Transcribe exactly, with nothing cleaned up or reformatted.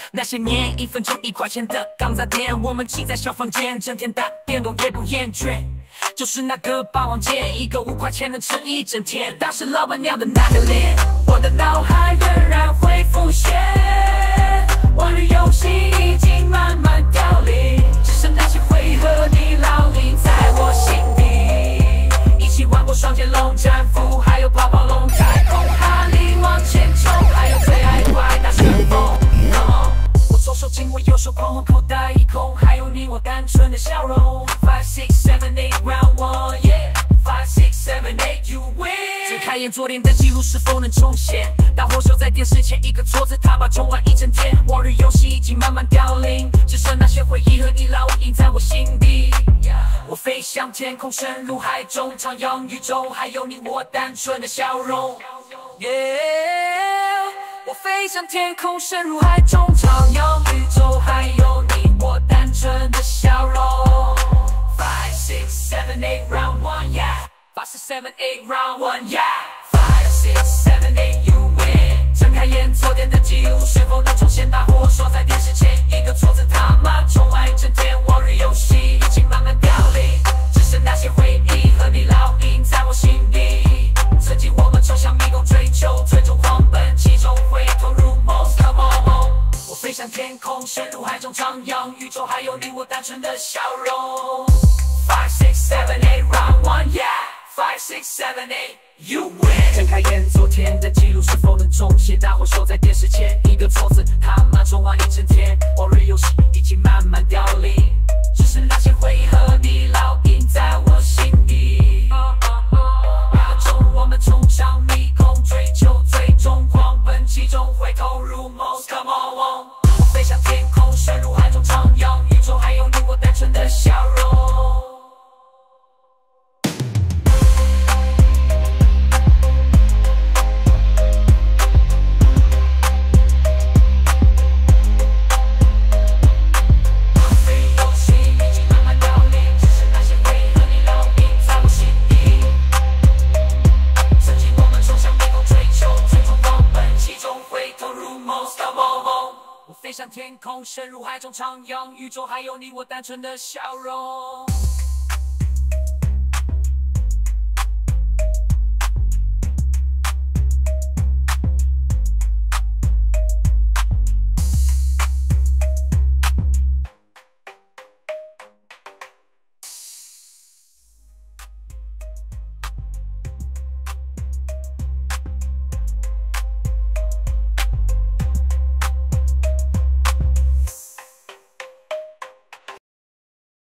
那些年一分钟一块钱的钢杂店，我们挤在小房间，整天打电动也不厌倦。就是那个霸王街，一个五块钱能吃一整天。当时老板娘的那个脸，我的脑海仍然会浮现。网络游戏已经慢慢凋零，只剩那些回合你烙印在我心底。一起玩过双截龙、战斧，还有泡泡龙、太空哈利往前冲，还有最爱怪大旋风。我左手紧握右手碰，口袋一空，还有你我单纯的笑容。Five six seven eight round one, yeah. Five six seven eight, you win. 睁开眼，昨天的记录是否能重现？大伙守在电视前，一个桌子，他把冲完一整天。往日游戏已经慢慢凋零，只剩那些回忆和你烙印在我心底。我飞向天空，深入海中，徜徉宇宙，还有你我单纯的笑容。Yeah, 我飞向天空，深入海中，徜徉宇宙，还有你我单纯的笑容。Five six seven eight round one, yeah. Five six seven eight round one, yeah. Five six seven eight, you win. 睁开眼，昨天的记录是否能重现？大伙守在电视前，一个桌子，他妈冲完一整天。往日游戏已经慢慢凋零，只剩那些回忆和你烙印在我心底。曾经我们冲向迷宫，追求最终狂奔，其中会投入梦。Come on， 我飞向天空，深入海中，徜徉宇宙，还有你我单纯的笑容。Five six seven eight round one, yeah. Five six seven eight, you win. 睁开眼，昨天的记录是否能重现？大伙守在电视前，一个桌子，他妈冲完一整天。往日游戏已经慢慢凋零，只剩那些回忆和你烙印在我心底。那中我们冲向迷宫，追求最终狂奔，其中会投入梦。Come on， 我飞向天空，深入海中，徜徉宇宙，还有你我单纯的笑容。飞向天空，深入海中，徜徉宇宙，还有你我单纯的笑容。